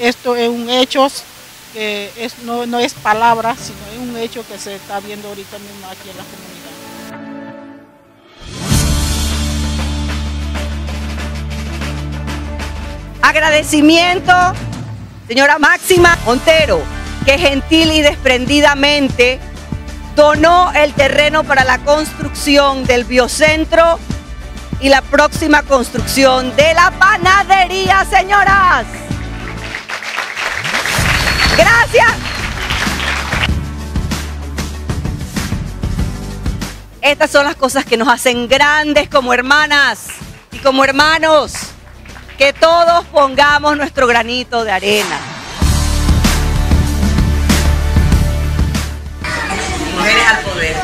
esto es un hecho, que no es palabra, sino es un hecho que se está viendo ahorita mismo aquí en la comunidad. Agradecimiento, señora Máxima Montero, que gentil y desprendidamente donó el terreno para la construcción del biocentro y la próxima construcción de la panadería, señoras. Gracias. Estas son las cosas que nos hacen grandes como hermanas y como hermanos. Que todos pongamos nuestro granito de arena. Mujeres al poder.